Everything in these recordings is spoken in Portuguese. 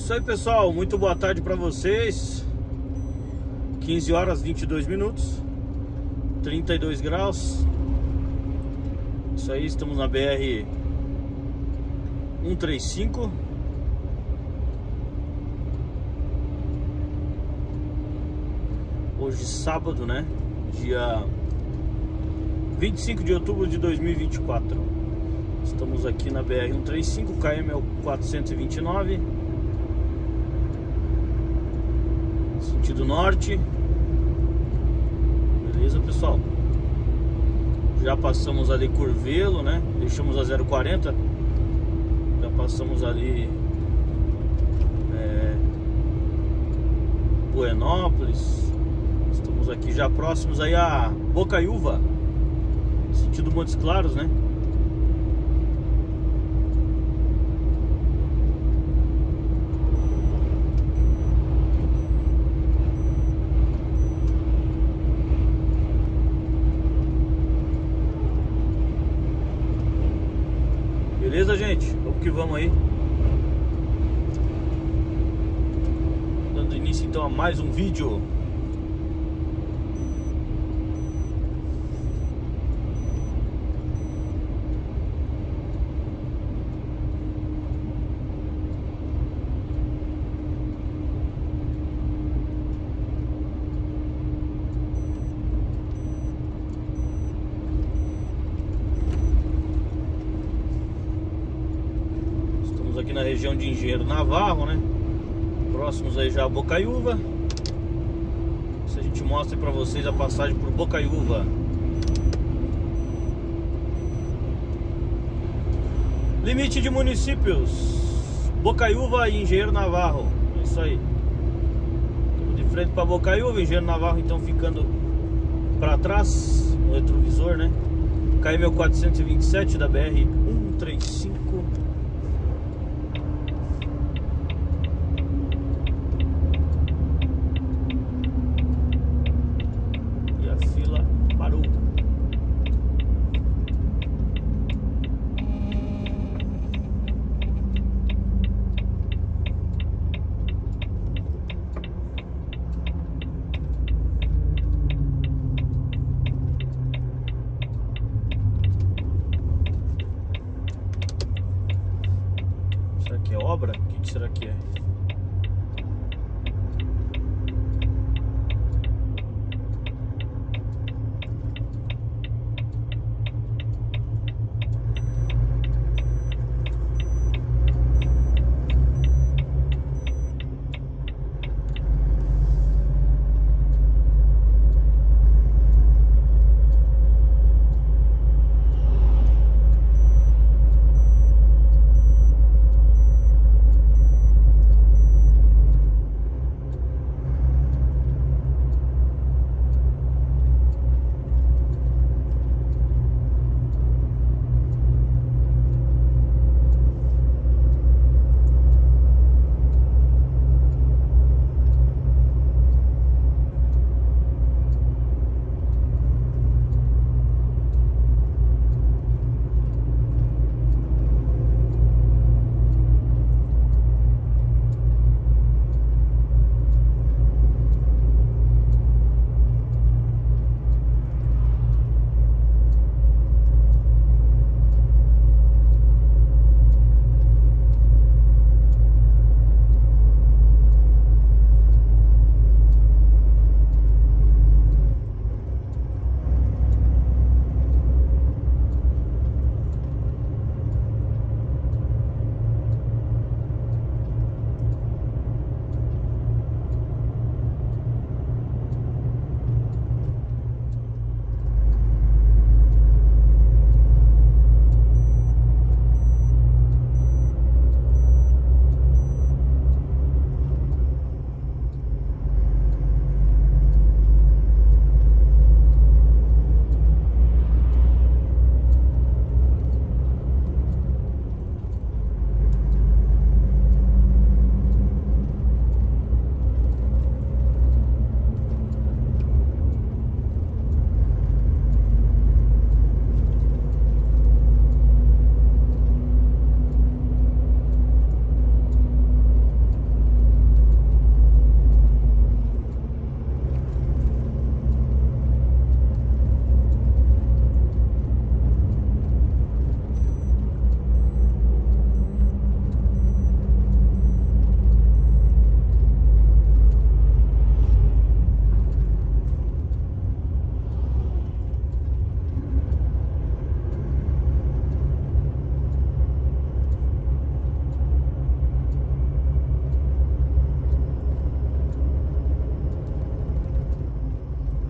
Isso aí, pessoal, muito boa tarde para vocês. 15 horas 22 minutos, 32 graus. Isso aí, estamos na BR 135. Hoje sábado, né? Dia 25 de outubro de 2024. Estamos aqui na BR 135, KM é o 429, sentido norte. Beleza, pessoal? Já passamos ali Curvelo, né? Deixamos a 040. Já passamos ali Buenópolis. Estamos aqui já próximos aí a Bocaiúva, sentido Montes Claros, né? Beleza, gente? Vamos que vamos aí. Dando início então a mais um vídeo. Aqui na região de Engenheiro Navarro, né? Próximos aí já a Bocaiúva. Se a gente mostra para vocês a passagem por Bocaiúva. Limite de municípios: Bocaiúva e Engenheiro Navarro. É isso aí. Estamos de frente para Bocaiúva, Engenheiro Navarro então ficando para trás no retrovisor, né? KM 427 da BR 135. Será que é obra? O que será que é?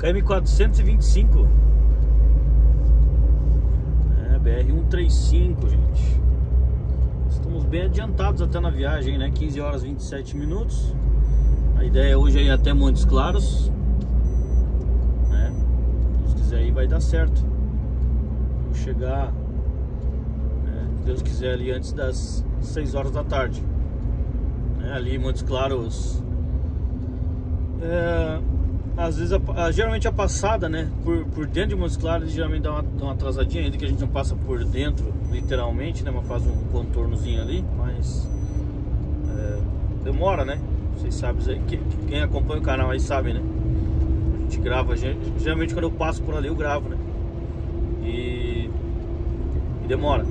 KM425. BR-135, gente. Estamos bem adiantados até na viagem, né? 15 horas e 27 minutos. A ideia hoje é ir até Montes Claros, né? Se quiser aí vai dar certo. Vou chegar, né, se Deus quiser, ali antes das 6 horas da tarde, né? Ali em Montes Claros, às vezes, geralmente a passada, né, por dentro de Montes Claros, geralmente dá uma atrasadinha, ainda que a gente não passa por dentro, literalmente, né, mas faz um contornozinho ali, mas demora, né? Vocês sabem, quem acompanha o canal aí sabe, né? A gente grava, geralmente quando eu passo por ali eu gravo, né? E demora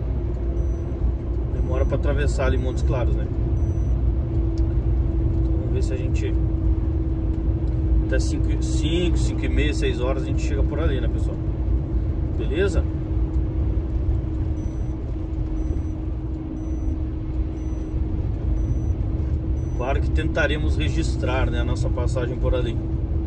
pra atravessar ali Montes Claros, né? Então, vamos ver se a gente até 5h30, 6 horas a gente chega por ali, né, pessoal? Beleza? Claro que tentaremos registrar, né, a nossa passagem por ali.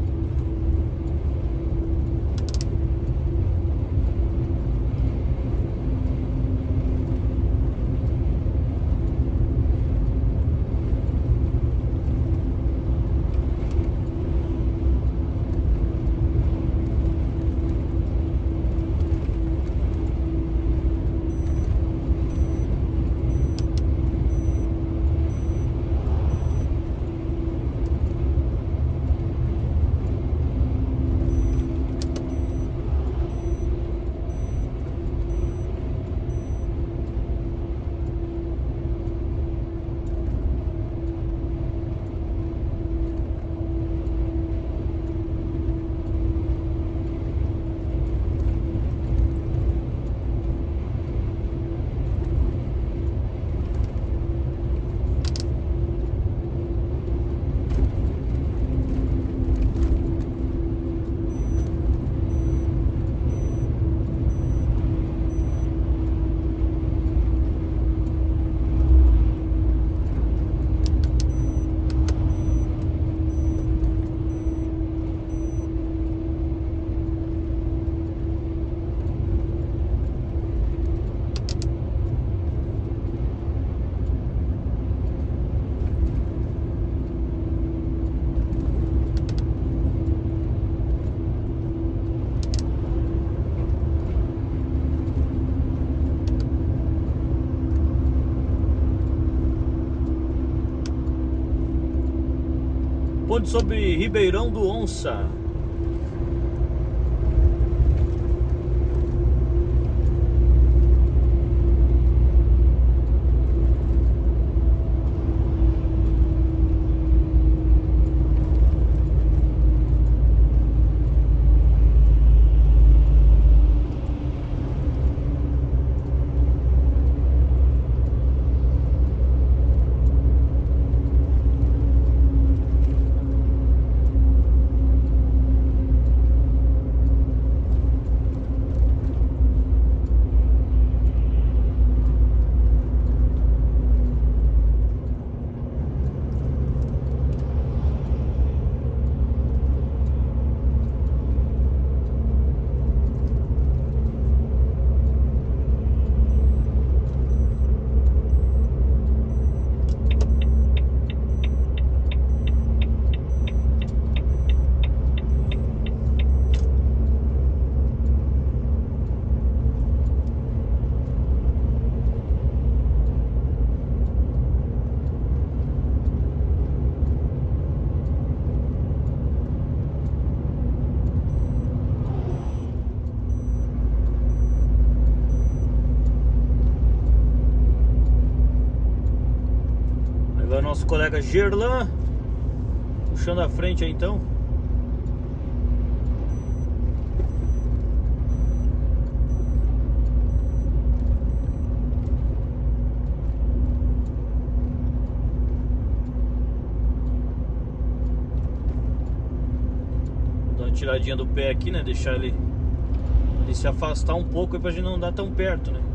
Ponte sobre Ribeirão do Onça. Vai o nosso colega Gerlan puxando a frente aí então. Vou dar uma tiradinha do pé aqui, né? Deixar ele se afastar um pouco aí pra gente não andar tão perto, né?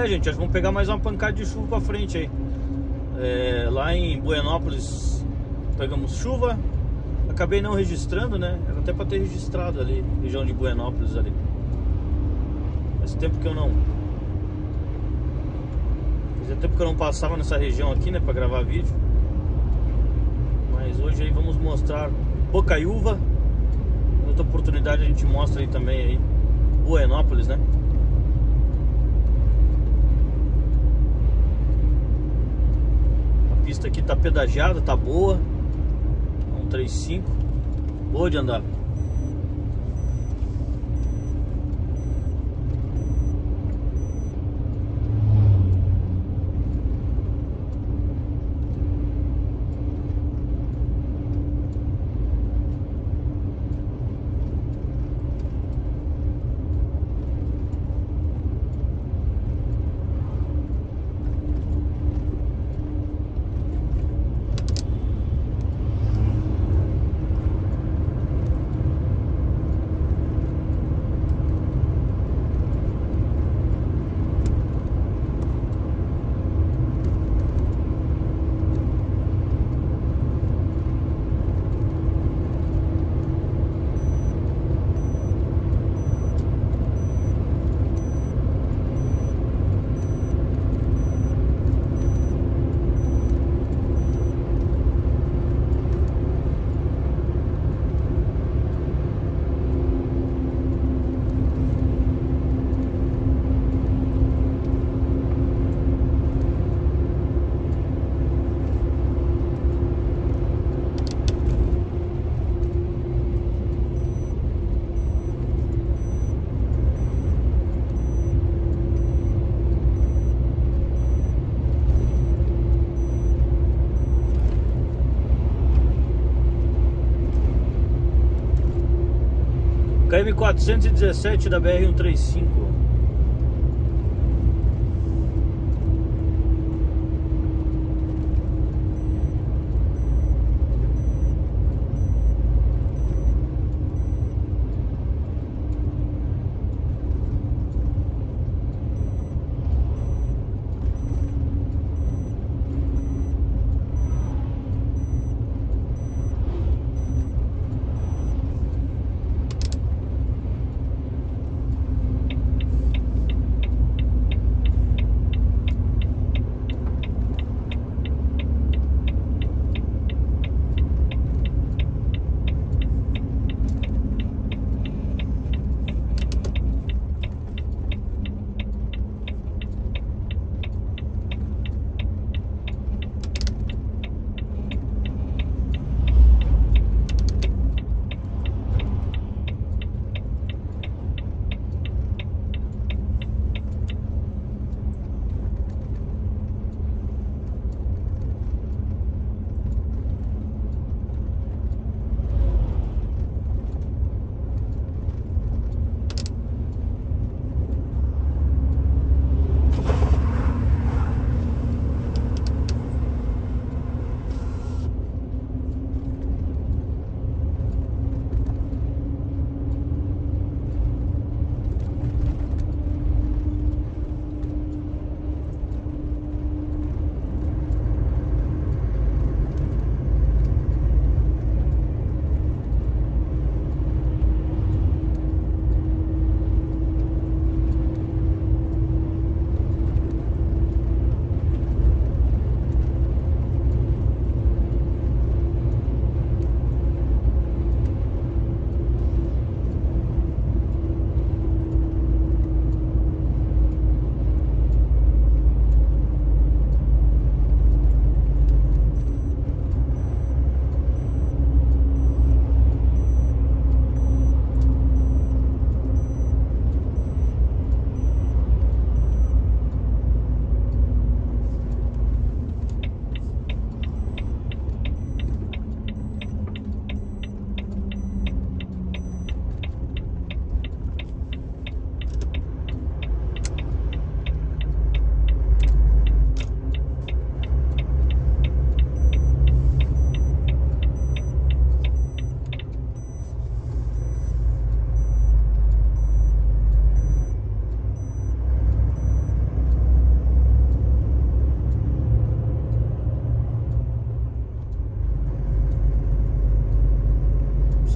gente, acho que vamos pegar mais uma pancada de chuva pra frente aí. Lá em Buenópolis pegamos chuva. Acabei não registrando, né? Era até pra ter registrado ali, região de Buenópolis ali. Faz tempo que eu não... Fazia tempo que eu não passava nessa região aqui, né? Pra gravar vídeo. Mas hoje aí vamos mostrar Bocaiúva. Em outra oportunidade a gente mostra aí também aí Buenópolis, né? A pista aqui tá pedagiada, tá boa. 135, boa de andar. KM417 da BR-135.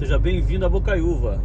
Seja bem-vindo a Bocaiúva.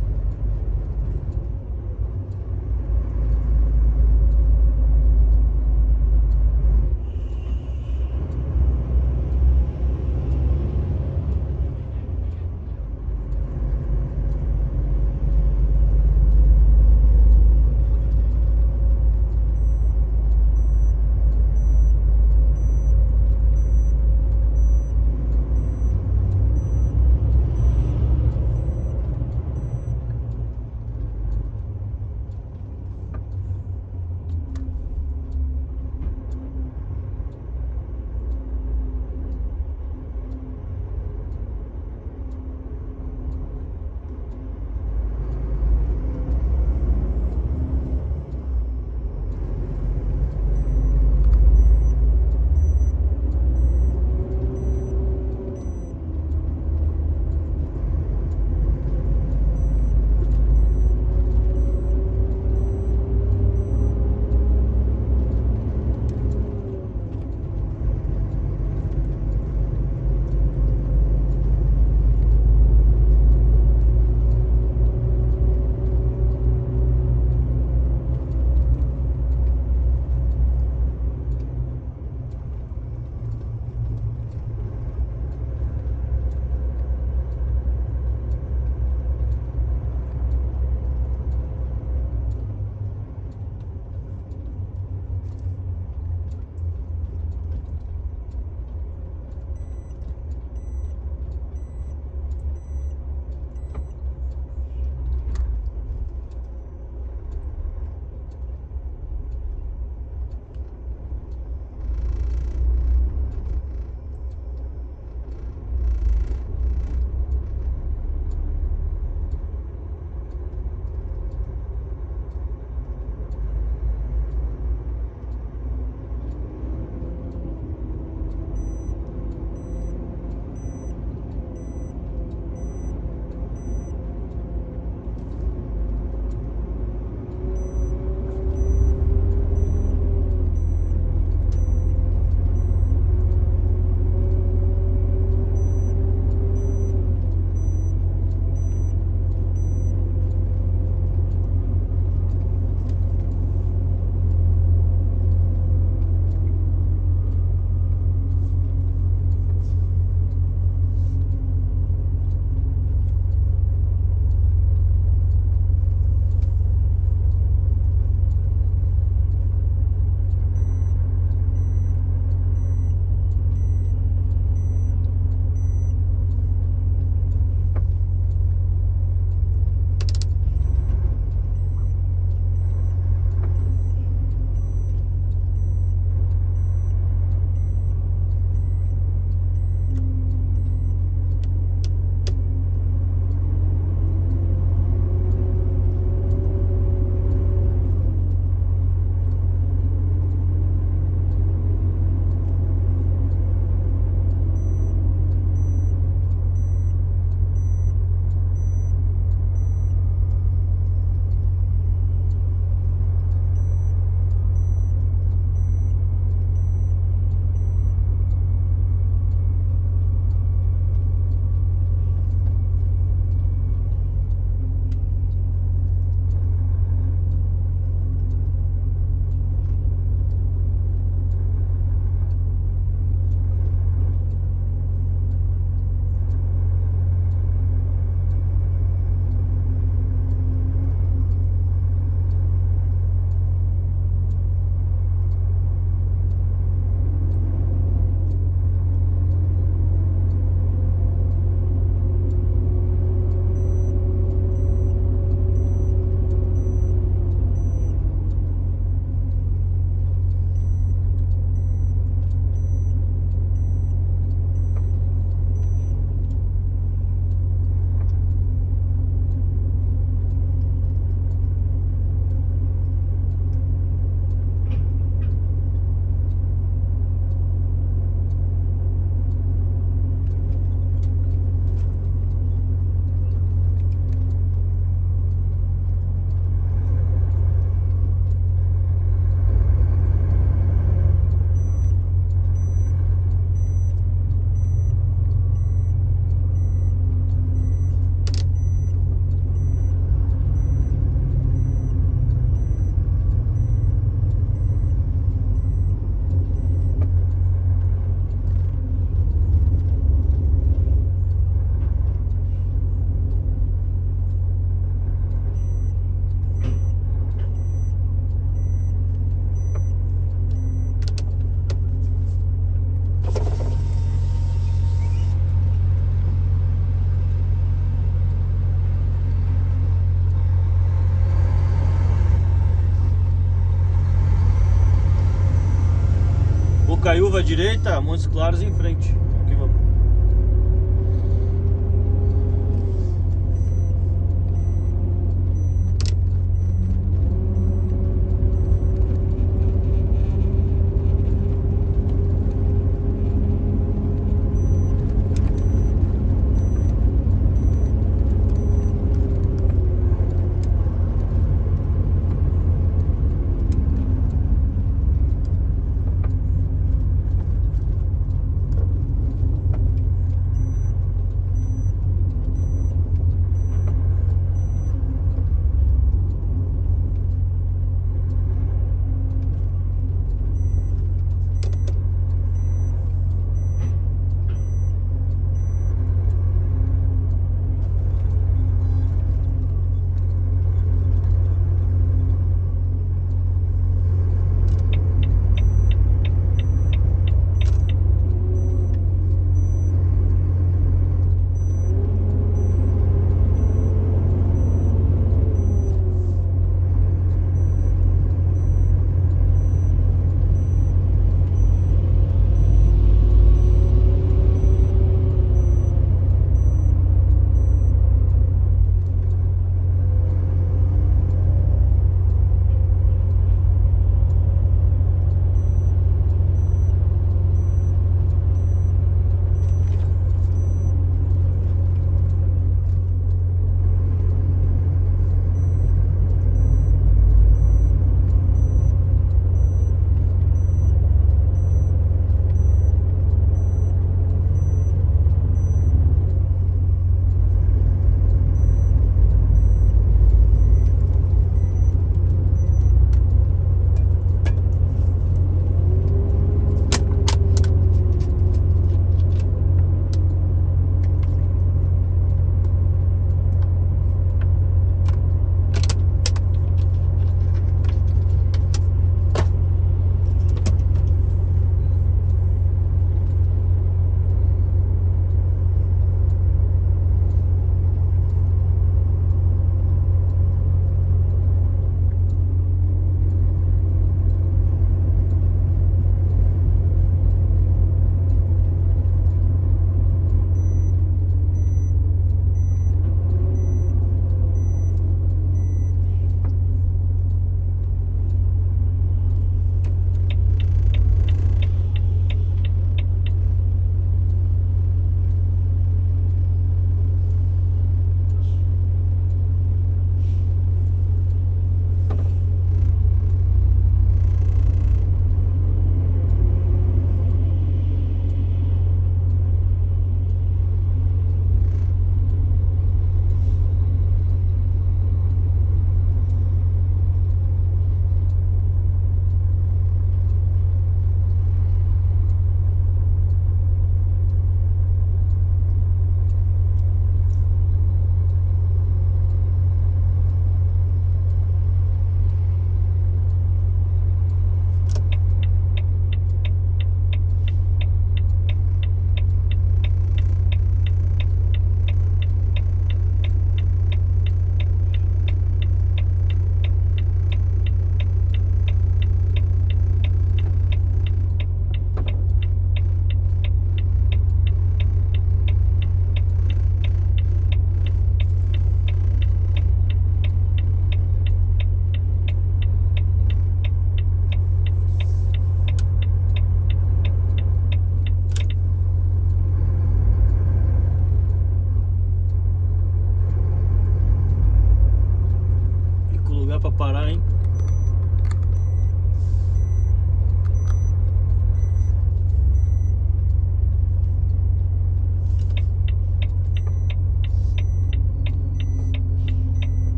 Bocaiúva à direita, Montes Claros em frente. Aqui vamos.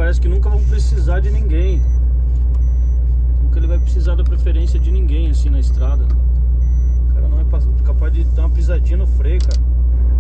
parece que nunca vão precisar de ninguém. Nunca ele vai precisar da preferência de ninguém assim na estrada. O cara não é capaz de dar uma pisadinha no freio, cara.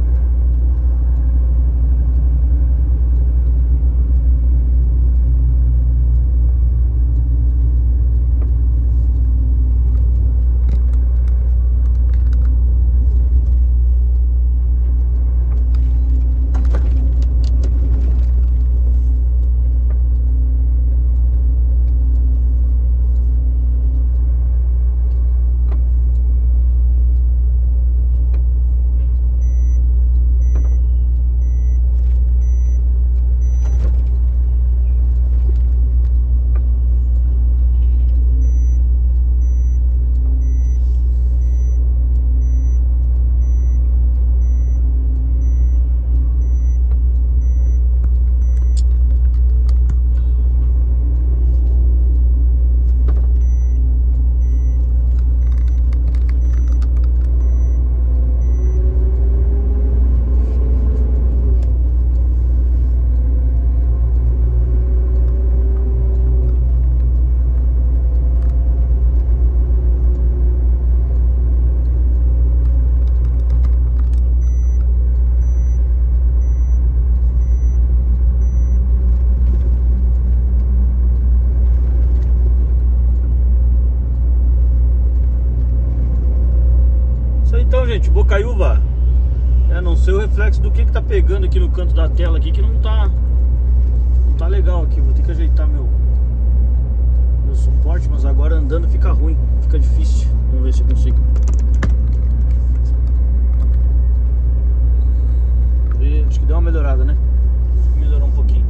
Então, gente, Bocaiúva, não sei o reflexo do que tá pegando aqui no canto da tela aqui, que não tá legal aqui. Vou ter que ajeitar meu suporte, mas agora andando fica ruim, fica difícil. Vamos ver se eu consigo. Acho que deu uma melhorada, né? Melhorou um pouquinho.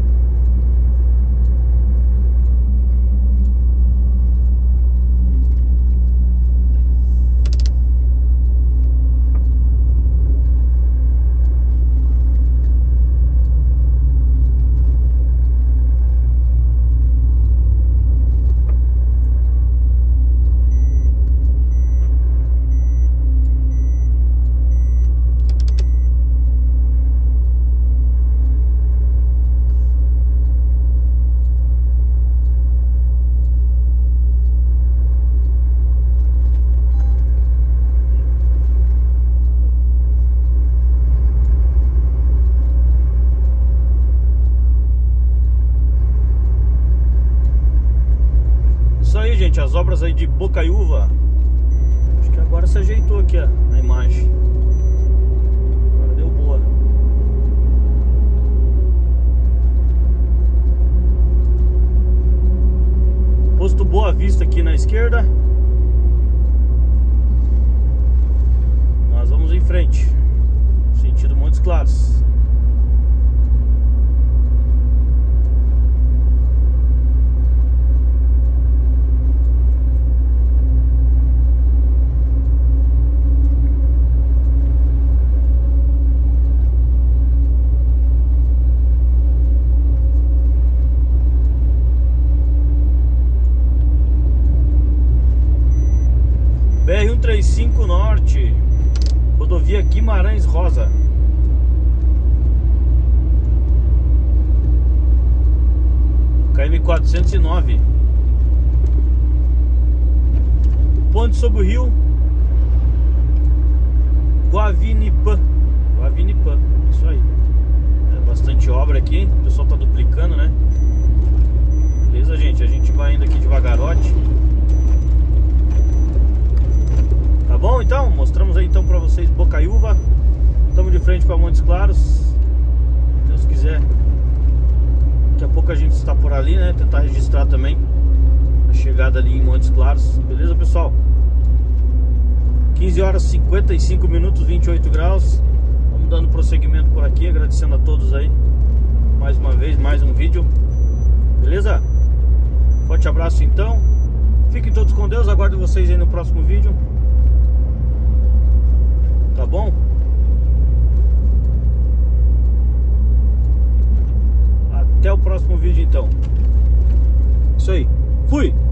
Gente, as obras aí de Bocaiúva, acho que agora se ajeitou aqui, ó, a imagem. Agora deu boa. Posto Boa Vista aqui na esquerda. Nós vamos em frente, sentido Montes Claros. BR-135 Norte, rodovia Guimarães Rosa. KM-409. Ponte sobre o rio Guavinipã. Isso aí. É bastante obra aqui, o pessoal tá duplicando, né? Beleza, gente? A gente vai indo aqui devagarote. Tá bom, então? Mostramos aí então pra vocês Bocaiúva. Estamos de frente para Montes Claros. Se Deus quiser, daqui a pouco a gente está por ali, né? Tentar registrar também a chegada ali em Montes Claros. Beleza, pessoal? 15 horas 55 minutos, 28 graus. Vamos dando prosseguimento por aqui, agradecendo a todos aí. Mais uma vez, mais um vídeo. Beleza? Forte abraço então. Fiquem todos com Deus, aguardo vocês aí no próximo vídeo. Tá bom? Até o próximo vídeo então. Isso aí. Fui!